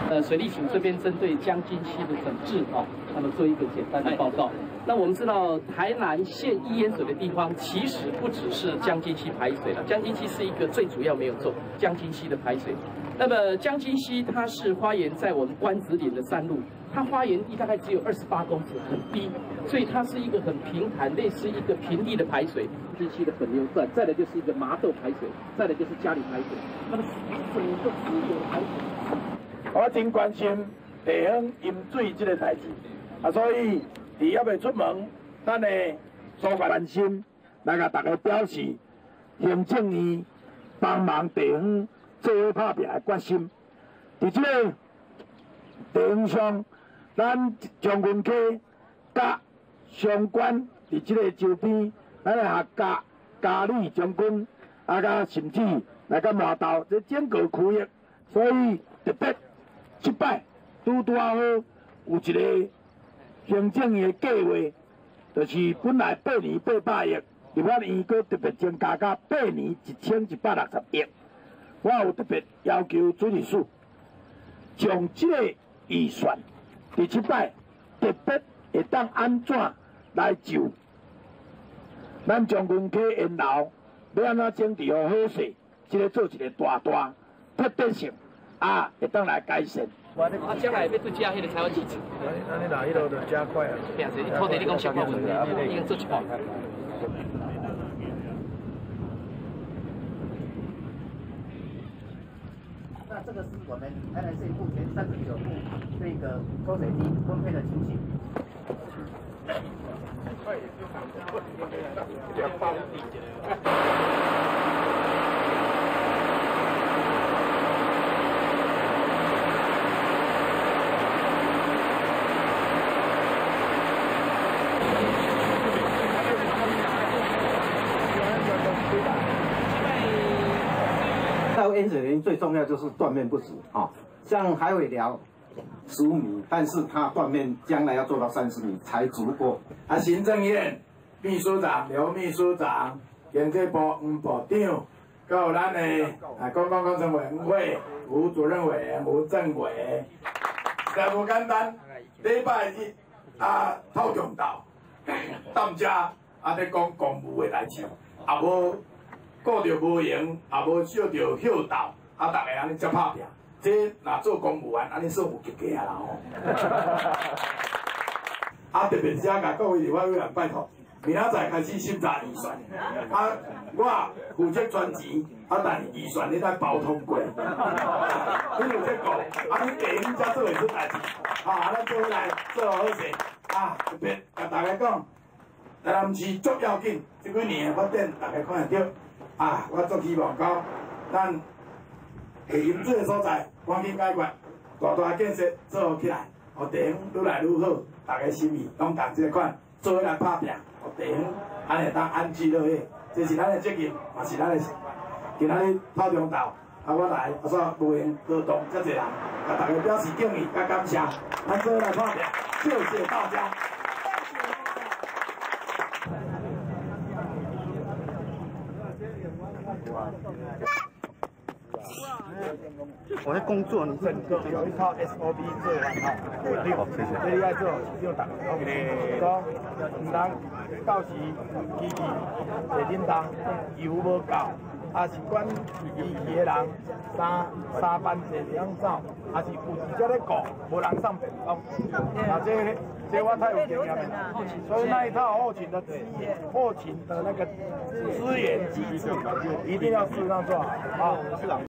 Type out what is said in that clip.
水利署这边针对江津溪的整治那么做一个简单的报告。那我们知道，台南县易淹水的地方，其实不只是江津溪排水了，江津溪是一个最主要没有做江津溪的排水。那么江津溪它是花园在我们关子岭的山路，它花园地大概只有28公尺，很低，所以它是一个很平坦，类似一个平地的排水。江津溪的本流段，再来就是一个麻豆排水，再来就是嘉里排水，那么整个支流排水。 我真关心地方饮水这个代志，所以伫还未出门，咱的所关心来甲大家表示行政院帮忙地方做伙打拼的决心。伫这个地方上，咱将军溪甲相关伫这个周边，咱的客家、嘉里、将军，甲甚至来到麻豆这整个区域，所以特别。即摆拄好有一个行政的计划，就是本来8年800亿，立法院阁特别增加到8年1160亿。我有特别要求主理署，将这个预算伫即摆特别会当安怎来就咱将军溪沿路要安怎整治好好势，这个做一个大特别性。会当来改善。 将来要对加迄个台湾机制。 安尼哪迄落就加快啊？ 对啊，是土地你讲相关问题，已经做一半。 那这个是我们台南县目前39户这个抽水机分配的情形。 到淹水原因最重要就是断面不足像海尾寮15米，但是它断面将来要做到30米才足够。 行政院秘书长刘秘书长、经济部黄部长，还有咱的公共工程委员会吴主任委员吴政委，实无简单。礼拜日透中岛，当遮咧讲公务的代志，也无。顾着无闲，也无少着孝道，逐个安尼才拍拼。这若做公务员，安尼算有及格啦特别是甲各位立法委员拜托，明仔载开始审查预算。我负责传钱，但是预算你得包通过。你有这个，你地方才做会出代志。咱做伙来做好势。特别甲大家讲，台南市足要紧，这几年的发展大家看得到。我足希望讲，咱下饮水的所在赶紧解决，大建设做起来，互地方愈来愈好，大家心意拢同这个款，做伙来拍拼，互地方安会当安居乐业，这是咱的责任，也是咱的今仔日透中岛，我来无闲劳动遮济人，甲大家表示敬意，甲感谢，咱做伙来拍拼，谢谢大家。 我在工作，你整个有一套 SOP 做完谢谢。所以要做市长党，讲唔通到时机器会叮当油无够，是管仪器的人三班制这样走，是有记者咧顾，无人上便当。这我太有经验了，所以那一套后勤的那个资源机制一定要适当做好市长。